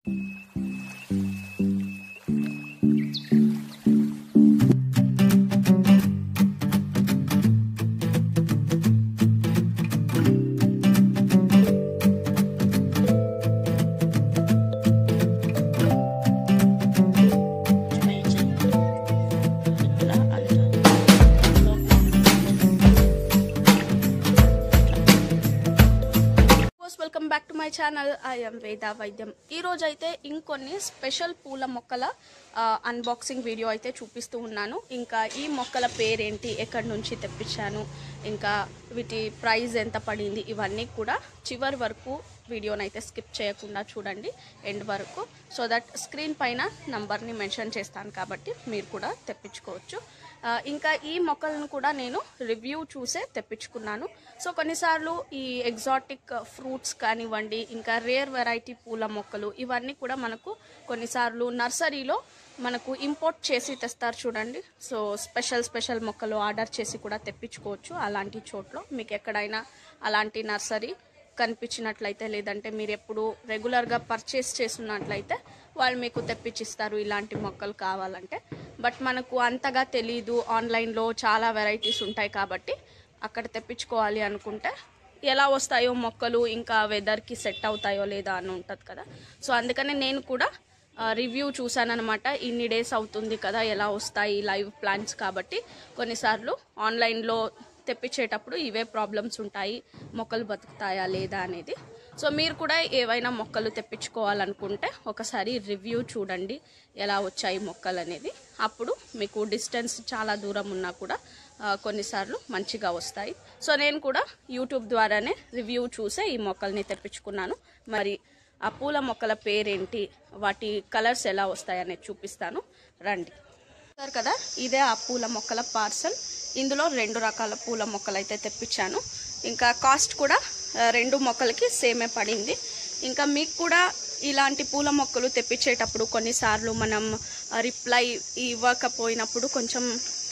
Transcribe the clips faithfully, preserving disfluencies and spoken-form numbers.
Welcome back to my channel. I am Veda Vaidyam. ఈ రోజు అయితే ఇంకొన్ని స్పెషల్ పూల మొక్కల అన్బాక్సింగ్ వీడియో అయితే చూపిస్తూ ఉన్నాను. ఇంకా ఈ మొక్కల పేరేంటి, ఎక్కడి నుంచి తెప్పించాను, ఇంకా వీటి ప్రైస్ ఎంత పడింది, ఇవన్నీ కూడా చివరి వరకు వీడియోని అయితే స్కిప్ చేయకుండా చూడండి ఎండ్ వరకు. సో దట్ స్క్రీన్ పైన నంబర్ని మెన్షన్ చేస్తాను కాబట్టి మీరు కూడా తెప్పించుకోవచ్చు. ఇంకా ఈ మొక్కలను కూడా నేను రివ్యూ చూసే తెప్పించుకున్నాను. సో కొన్నిసార్లు ఈ ఎగ్జాటిక్ ఫ్రూట్స్ కానివ్వండి, ఇంకా రేర్ వెరైటీ పూల మొక్కలు, ఇవన్నీ కూడా మనకు కొన్నిసార్లు నర్సరీలో మనకు ఇంపోర్ట్ చేసి తెస్తారు చూడండి. సో స్పెషల్ స్పెషల్ మొక్కలు ఆర్డర్ చేసి కూడా తెప్పించుకోవచ్చు. అలాంటి చోట్ల మీకు ఎక్కడైనా అలాంటి నర్సరీ కనిపించినట్లయితే, లేదంటే మీరు ఎప్పుడు రెగ్యులర్గా పర్చేస్ చేస్తున్నట్లయితే వాళ్ళు మీకు తెప్పించిస్తారు ఇలాంటి మొక్కలు కావాలంటే. బట్ మనకు అంతగా తెలీదు, ఆన్లైన్లో చాలా వెరైటీస్ ఉంటాయి కాబట్టి అక్కడ తెప్పించుకోవాలి అనుకుంటే ఎలా వస్తాయో మొక్కలు, ఇంకా వెదర్కి సెట్ అవుతాయో లేదా అని ఉంటుంది కదా. సో అందుకనే నేను కూడా రివ్యూ చూసానమాట. ఇన్ని డేస్ అవుతుంది కదా, ఎలా వస్తాయి లైవ్ ప్లాంట్స్ కాబట్టి కొన్నిసార్లు ఆన్లైన్లో తెప్పించేటప్పుడు ఇవే ప్రాబ్లమ్స్ ఉంటాయి, మొక్కలు బతుకుతాయా లేదా అనేది. సో మీరు కూడా ఏవైనా మొక్కలు తెప్పించుకోవాలనుకుంటే ఒకసారి రివ్యూ చూడండి ఎలా వచ్చాయి మొక్కలు అనేది. అప్పుడు మీకు డిస్టెన్స్ చాలా దూరం ఉన్నా కూడా కొన్నిసార్లు మంచిగా వస్తాయి. సో నేను కూడా యూట్యూబ్ ద్వారానే రివ్యూ చూసే ఈ మొక్కల్ని తెప్పించుకున్నాను. మరి ఆ పూల మొక్కల పేరేంటి, వాటి కలర్స్ ఎలా వస్తాయి అనేది చూపిస్తాను రండి. సార్ కదా, ఇదే ఆ పూల మొక్కల పార్సల్. ఇందులో రెండు రకాల పూల మొక్కలు అయితే తెప్పించాను. ఇంకా కాస్ట్ కూడా రెండు మొక్కలకి సేమే పడింది. ఇంకా మీకు కూడా ఇలాంటి పూల మొక్కలు తెప్పించేటప్పుడు కొన్నిసార్లు మనం రిప్లై ఇవ్వకపోయినప్పుడు కొంచెం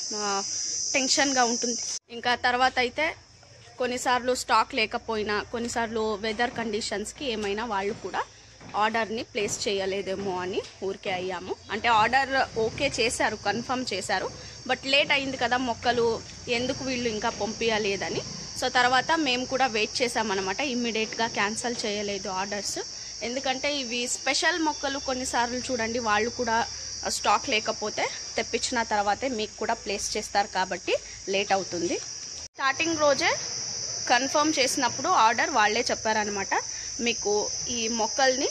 టెన్షన్గా ఉంటుంది. ఇంకా తర్వాత అయితే కొన్నిసార్లు స్టాక్ లేకపోయినా, కొన్నిసార్లు వెదర్ కండిషన్స్కి ఏమైనా వాళ్ళు కూడా ఆర్డర్ని ప్లేస్ చేయలేదేమో అని ఊరికే అయ్యాము. అంటే ఆర్డర్ ఓకే చేశారు, కన్ఫర్మ్ చేశారు, బట్ లేట్ అయింది కదా మొక్కలు, ఎందుకు వీళ్ళు ఇంకా పంపించలేదని. సో తర్వాత మేము కూడా వెయిట్ చేసామన్నమాట. ఇమ్మీడియట్గా క్యాన్సిల్ చేయలేదు ఆర్డర్స్. ఎందుకంటే ఇవి స్పెషల్ మొక్కలు, కొన్నిసార్లు చూడండి వాళ్ళు కూడా స్టాక్ లేకపోతే తెప్పించిన తర్వాతే మీకు కూడా ప్లేస్ చేస్తారు కాబట్టి లేట్ అవుతుంది. స్టార్టింగ్ రోజే కన్ఫర్మ్ చేసినప్పుడు ఆర్డర్ వాళ్ళే చెప్పారనమాట, మీకు ఈ మొక్కల్ని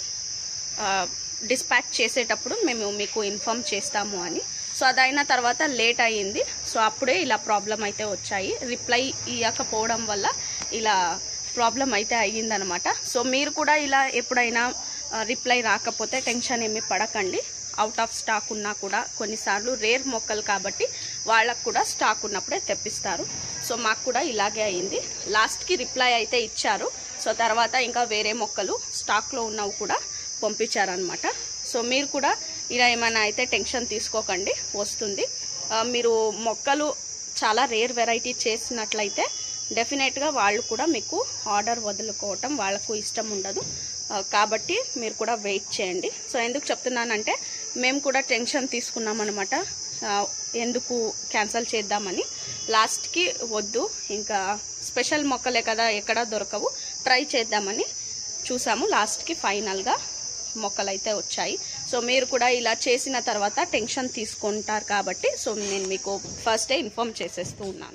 డిస్పాచ్ చేసేటప్పుడు మేము మీకు ఇన్ఫామ్ చేస్తాము అని. సో అదైన తర్వాత లేట్ అయ్యింది. సో అప్పుడే ఇలా ప్రాబ్లం అయితే వచ్చాయి. రిప్లై ఇవ్వకపోవడం వల్ల ఇలా ప్రాబ్లం అయితే అయ్యిందనమాట. సో మీరు కూడా ఇలా ఎప్పుడైనా రిప్లై రాకపోతే టెన్షన్ ఏమీ పడకండి. అవుట్ ఆఫ్ స్టాక్ ఉన్నా కూడా కొన్నిసార్లు రేర్ మొక్కలు కాబట్టి వాళ్ళకు కూడా స్టాక్ ఉన్నప్పుడే తెప్పిస్తారు. సో మాకు కూడా ఇలాగే అయింది. లాస్ట్కి రిప్లై అయితే ఇచ్చారు. సో తర్వాత ఇంకా వేరే మొక్కలు స్టాక్లో ఉన్నవి కూడా పంపించారనమాట. సో మీరు కూడా ఇలా ఏమైనా అయితే టెన్షన్ తీసుకోకండి, వస్తుంది. మీరు మొక్కలు చాలా రేర్ వెరైటీ చేసినట్లయితే డెఫినెట్గా వాళ్ళు కూడా మీకు ఆర్డర్ వదులుకోవటం వాళ్ళకు ఇష్టం ఉండదు కాబట్టి మీరు కూడా వెయిట్ చేయండి. సో ఎందుకు చెప్తున్నానంటే మేము కూడా టెన్షన్ తీసుకున్నాం అనమాట, ఎందుకు క్యాన్సిల్ చేద్దామని. లాస్ట్కి వద్దు, ఇంకా స్పెషల్ మొక్కలే కదా ఎక్కడ దొరకవు, ట్రై చేద్దామని చూసాము. లాస్ట్కి ఫైనల్గా మొక్కలు అయితే వచ్చాయి. సో మీరు కూడా ఇలా చేసిన తర్వాత టెన్షన్ తీసుకుంటారు కాబట్టి సో నేను మీకు ఫస్ట్ డే ఇన్ఫార్మ్ చేసేస్తూ ఉన్నాను.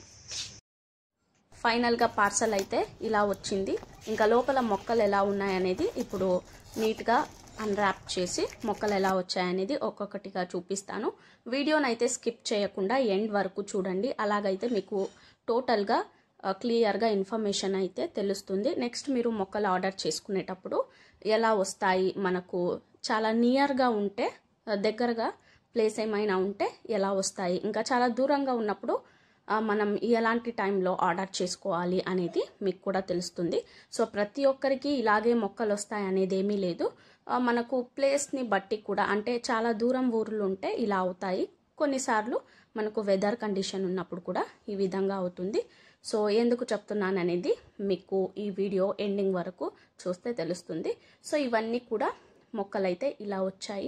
ఫైనల్గా పార్సల్ అయితే ఇలా వచ్చింది. ఇంకా లోపల మొక్కలు ఎలా ఉన్నాయనేది ఇప్పుడు నీట్గా అన్రాప్ చేసి మొక్కలు ఎలా వచ్చాయనేది ఒక్కొక్కటిగా చూపిస్తాను. వీడియోని అయితే స్కిప్ చేయకుండా ఎండ్ వరకు చూడండి. అలాగైతే మీకు టోటల్గా క్లియర్గా ఇన్ఫర్మేషన్ అయితే తెలుస్తుంది. నెక్స్ట్ మీరు మొక్కలు ఆర్డర్ చేసుకునేటప్పుడు ఎలా వస్తాయి, మనకు చాలా నియర్గా ఉంటే, దగ్గరగా ప్లేస్ ఏమైనా ఉంటే ఎలా వస్తాయి, ఇంకా చాలా దూరంగా ఉన్నప్పుడు మనం ఎలాంటి టైంలో ఆర్డర్ చేసుకోవాలి అనేది మీకు కూడా తెలుస్తుంది. సో ప్రతి ఒక్కరికి ఇలాగే మొక్కలు వస్తాయి అనేది ఏమీ లేదు. మనకు ప్లేస్ని బట్టి కూడా, అంటే చాలా దూరం ఊర్లు ఉంటే ఇలా అవుతాయి, కొన్నిసార్లు మనకు వెదర్ కండిషన్ ఉన్నప్పుడు కూడా ఈ విధంగా అవుతుంది. సో ఎందుకు చెప్తున్నాను అనేది మీకు ఈ వీడియో ఎండింగ్ వరకు చూస్తే తెలుస్తుంది. సో ఇవన్నీ కూడా మొక్కలైతే ఇలా వచ్చాయి.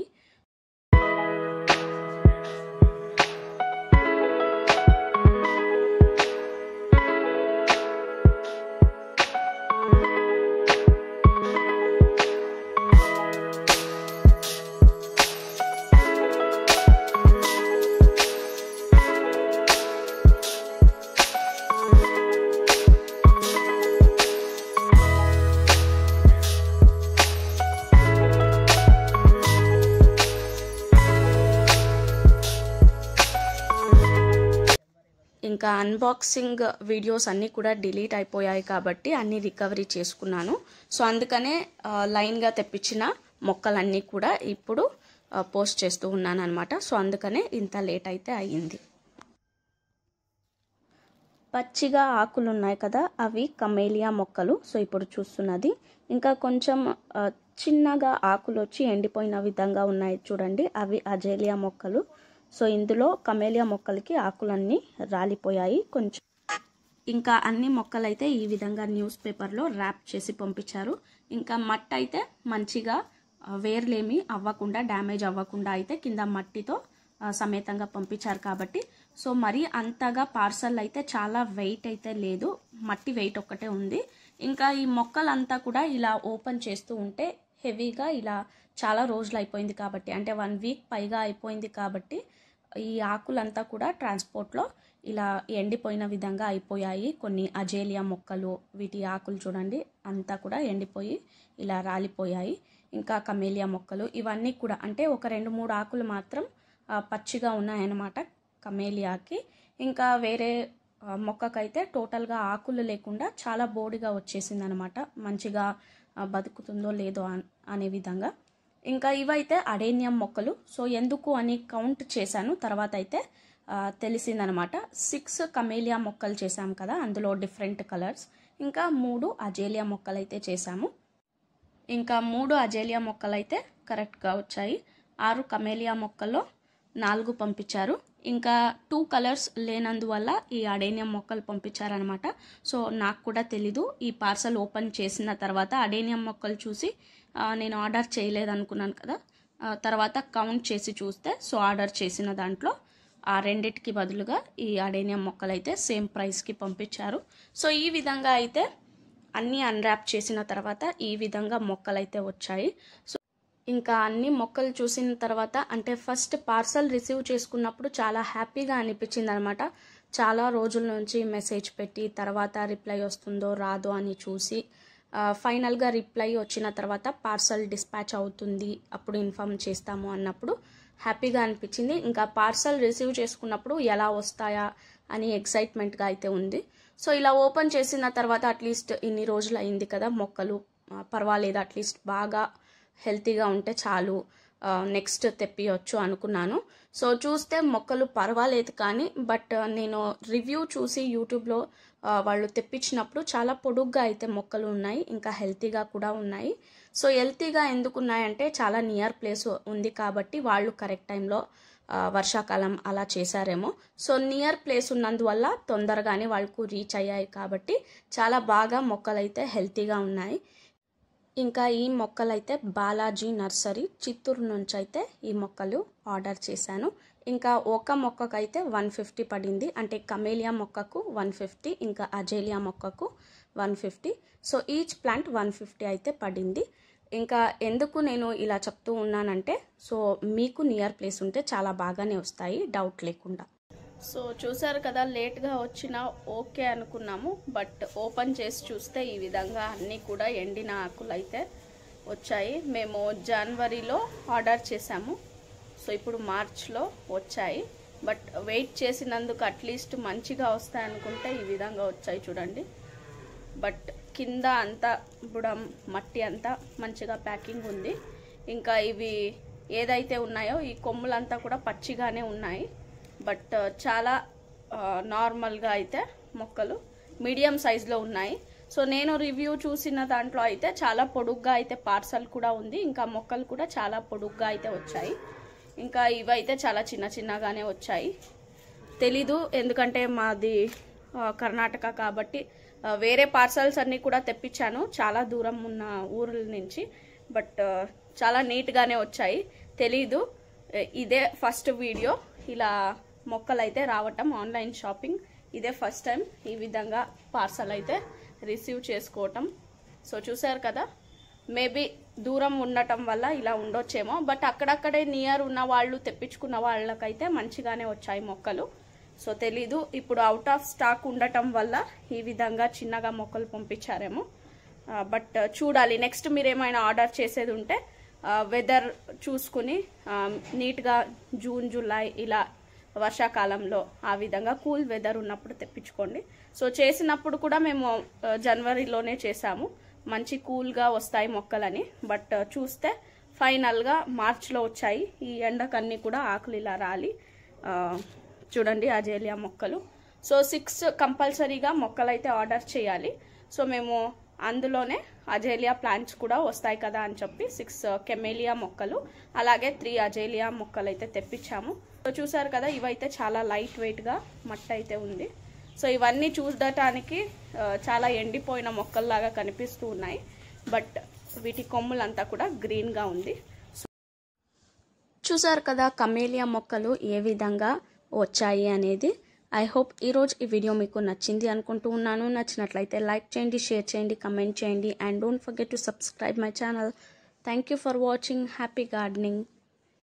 ఇంకా అన్బాక్సింగ్ వీడియోస్ అన్నీ కూడా డిలీట్ అయిపోయాయి కాబట్టి అన్నీ రికవరీ చేసుకున్నాను. సో అందుకనే లైన్గా తెప్పించిన మొక్కలన్నీ కూడా ఇప్పుడు పోస్ట్ చేస్తూ ఉన్నాను అనమాట. సో అందుకనే ఇంత లేట్ అయితే అయ్యింది. పచ్చిగా ఆకులు ఉన్నాయి కదా, అవి కమేలియా మొక్కలు. సో ఇప్పుడు చూస్తున్నది. ఇంకా కొంచెం చిన్నగా ఆకులు వచ్చి ఎండిపోయిన విధంగా ఉన్నాయి చూడండి, అవి అజేలియా మొక్కలు. సో ఇందులో కమేలియా మొక్కలకి ఆకులన్నీ రాలిపోయాయి కొంచెం. ఇంకా అన్ని మొక్కలైతే ఈ విధంగా న్యూస్ పేపర్లో ర్యాప్ చేసి పంపించారు. ఇంకా మట్టి అయితే మంచిగా వేర్లేమి అవ్వకుండా, డ్యామేజ్ అవ్వకుండా అయితే కింద మట్టితో సమేతంగా పంపించారు కాబట్టి సో మరి అంతగా పార్సల్ అయితే చాలా వెయిట్ అయితే లేదు, మట్టి వెయిట్ ఒక్కటే ఉంది. ఇంకా ఈ మొక్కలంతా కూడా ఇలా ఓపెన్ చేస్తూ ఉంటే హెవీగా ఇలా చాలా రోజులు అయిపోయింది కాబట్టి, అంటే వన్ వీక్ పైగా అయిపోయింది కాబట్టి ఈ ఆకులంతా కూడా ట్రాన్స్పోర్ట్లో ఇలా ఎండిపోయిన విధంగా అయిపోయాయి. కొన్ని అజేలియా మొక్కలు, వీటి ఆకులు చూడండి అంతా కూడా ఎండిపోయి ఇలా రాలిపోయాయి. ఇంకా కమేలియా మొక్కలు ఇవన్నీ కూడా అంటే ఒక రెండు మూడు ఆకులు మాత్రం పచ్చిగా ఉన్నాయన్నమాట కమేలియాకి. ఇంకా వేరే మొక్కకైతే టోటల్గా ఆకులు లేకుండా చాలా బోడిగా వచ్చేసింది అనమాట, మంచిగా బతుకుతుందో లేదో అనే విధంగా. ఇంకా ఇవైతే అడేనియం మొక్కలు. సో ఎందుకు అని కౌంట్ చేశాను, తర్వాత అయితే తెలిసిందనమాట. సిక్స్ కమేలియా మొక్కలు చేశాము కదా, అందులో డిఫరెంట్ కలర్స్. ఇంకా మూడు అజేలియా మొక్కలు అయితే చేశాము. ఇంకా మూడు అజేలియా మొక్కలు అయితే కరెక్ట్గా వచ్చాయి. ఆరు కమేలియా మొక్కల్లో నాలుగు పంపించారు. ఇంకా టూ కలర్స్ లేనందువల్ల ఈ అడేనియం మొక్కలు పంపించారనమాట. సో నాకు కూడా తెలీదు, ఈ పార్సల్ ఓపెన్ చేసిన తర్వాత అడేనియం మొక్కలు చూసి నేను ఆర్డర్ చేయలేదు అనుకున్నాను కదా, తర్వాత కౌంట్ చేసి చూస్తే సో ఆర్డర్ చేసిన దాంట్లో ఆ రెండిటికి బదులుగా ఈ అడేనియం మొక్కలు అయితే సేమ్ ప్రైస్కి పంపించారు. సో ఈ విధంగా అయితే అన్నీ అన్రాప్ చేసిన తర్వాత ఈ విధంగా మొక్కలు అయితే వచ్చాయి. సో ఇంకా అన్ని మొక్కలు చూసిన తర్వాత అంటే ఫస్ట్ పార్సల్ రిసీవ్ చేసుకున్నప్పుడు చాలా హ్యాపీగా అనిపించింది అనమాట. చాలా రోజుల నుంచి మెసేజ్ పెట్టి తర్వాత రిప్లై వస్తుందో రాదో అని చూసి ఫైనల్గా రిప్లై వచ్చిన తర్వాత పార్సల్ డిస్పాచ్ అవుతుంది అప్పుడు ఇన్ఫామ్ చేస్తాము అన్నప్పుడు హ్యాపీగా అనిపించింది. ఇంకా పార్సల్ రిసీవ్ చేసుకున్నప్పుడు ఎలా వస్తాయా అని ఎక్సైట్మెంట్గా అయితే ఉంది. సో ఇలా ఓపెన్ చేసిన తర్వాత అట్లీస్ట్ ఇన్ని రోజులు అయింది కదా, మొక్కలు పర్వాలేదు, అట్లీస్ట్ బాగా హెల్తీగా ఉంటే చాలు, నెక్స్ట్ తెప్పియొచ్చు అనుకున్నాను. సో చూస్తే మొక్కలు పర్వాలేదు కానీ బట్ నేను రివ్యూ చూసి యూట్యూబ్లో వాళ్ళు తెప్పించినప్పుడు చాలా పొడుగ్గా అయితే మొక్కలు ఉన్నాయి, ఇంకా హెల్తీగా కూడా ఉన్నాయి. సో హెల్తీగా ఎందుకు ఉన్నాయంటే చాలా నియర్ ప్లేస్ ఉంది కాబట్టి వాళ్ళు కరెక్ట్ టైంలో వర్షాకాలం అలా చేశారేమో. సో నియర్ ప్లేస్ ఉన్నందువల్ల తొందరగానే వాళ్ళకు రీచ్ అయ్యాయి కాబట్టి చాలా బాగా మొక్కలు అయితే హెల్తీగా ఉన్నాయి. ఇంకా ఈ మొక్కలైతే బాలాజీ నర్సరీ చిత్తూరు నుంచి అయితే ఈ మొక్కలు ఆర్డర్ చేశాను. ఇంకా ఒక మొక్కకైతే వన్ ఫిఫ్టీ పడింది, అంటే కమేలియా మొక్కకు వన్ ఫిఫ్టీ, ఇంకా అజేలియా మొక్కకు one fifty. So each plant one fifty అయితే పడింది. ఇంకా ఎందుకు నేను ఇలా చెప్తూ ఉన్నానంటే సో మీకు నియర్ ప్లేస్ ఉంటే చాలా బాగానే వస్తాయి, డౌట్ లేకుండా. సో చూసారు కదా, లేట్గా వచ్చినా ఓకే అనుకున్నాము, బట్ ఓపెన్ చేసి చూస్తే ఈ విధంగా అన్నీ కూడా ఎండిన ఆకులు అయితే వచ్చాయి. మేము జనవరిలో ఆర్డర్ చేసాము, సో ఇప్పుడు మార్చ్లో వచ్చాయి. బట్ వెయిట్ చేసినందుకు అట్లీస్ట్ మంచిగా వస్తాయి అనుకుంటే ఈ విధంగా వచ్చాయి చూడండి. బట్ కింద అంతా బుడం మట్టి అంతా మంచిగా ప్యాకింగ్ ఉంది. ఇంకా ఇవి ఏదైతే ఉన్నాయో ఈ కొమ్ములంతా కూడా పచ్చిగానే ఉన్నాయి, బట్ చాలా నార్మల్గా అయితే మొక్కలు మీడియం సైజులో ఉన్నాయి. సో నేను రివ్యూ చూసిన దాంట్లో అయితే చాలా పొడుగ్గా అయితే పార్సల్ కూడా ఉంది, ఇంకా మొక్కలు కూడా చాలా పొడుగ్గా అయితే వచ్చాయి. ఇంకా ఇవైతే చాలా చిన్న చిన్నగానే వచ్చాయి. తెలీదు, ఎందుకంటే మాది కర్ణాటక కాబట్టి వేరే పార్సల్స్ అన్నీ కూడా తెప్పించాను చాలా దూరం ఉన్న ఊర్ల నుంచి, బట్ చాలా నీట్గానే వచ్చాయి. తెలీదు, ఇదే ఫస్ట్ వీడియో ఇలా మొక్కలు అయితే రావటం ఆన్లైన్ షాపింగ్. ఇదే ఫస్ట్ టైం ఈ విధంగా పార్సల్ అయితే రిసీవ్ చేసుకోవటం. సో చూసారు కదా, మేబీ దూరం ఉండటం వల్ల ఇలా ఉండొచ్చేమో, బట్ అక్కడక్కడే నియర్ ఉన్న వాళ్ళు తెప్పించుకున్న వాళ్ళకైతే మంచిగానే వచ్చాయి మొక్కలు. సో తెలీదు, ఇప్పుడు అవుట్ ఆఫ్ స్టాక్ ఉండటం వల్ల ఈ విధంగా చిన్నగా మొక్కలు పంపించారేమో. బట్ చూడాలి, నెక్స్ట్ మీరు ఏమైనా ఆర్డర్ చేసేది ఉంటే వెదర్ చూసుకుని నీట్గా జూన్ జూలై ఇలా వర్షాకాలంలో ఆ విధంగా కూల్ వెదర్ ఉన్నప్పుడు తెప్పించుకోండి. సో చేసినప్పుడు కూడా మేము జనవరిలోనే చేసాము, మంచి కూల్గా వస్తాయి మొక్కలని. బట్ చూస్తే ఫైనల్గా మార్చ్లో వచ్చాయి. ఈ ఎండకన్నీ కూడా ఆకులు ఇలా రాలి చూడండి అజేలియా మొక్కలు. సో సిక్స్ కంపల్సరీగా మొక్కలు అయితే ఆర్డర్ చేయాలి. సో మేము అందులోనే అజేలియా ప్లాంట్స్ కూడా వస్తాయి కదా అని చెప్పి సిక్స్ కెమేలియా మొక్కలు అలాగే త్రీ అజేలియా మొక్కలు అయితే తెప్పించాము. సో చూసారు కదా, ఇవైతే చాలా లైట్ వెయిట్గా మట్టి అయితే ఉంది. సో ఇవన్నీ చూడటానికి చాలా ఎండిపోయిన మొక్కల్లాగా కనిపిస్తూ ఉన్నాయి, బట్ వీటి కొమ్ములంతా కూడా గ్రీన్గా ఉంది. చూసారు కదా కమేలియా మొక్కలు ఏ విధంగా వచ్చాయి అనేది. ఐ హోప్ ఈరోజు ఈ వీడియో మీకు నచ్చింది అనుకుంటూ ఉన్నాను. నచ్చినట్లయితే లైక్ చేయండి, షేర్ చేయండి, కమెంట్ చేయండి, and don't forget to subscribe my channel. Thank you for watching. Happy gardening.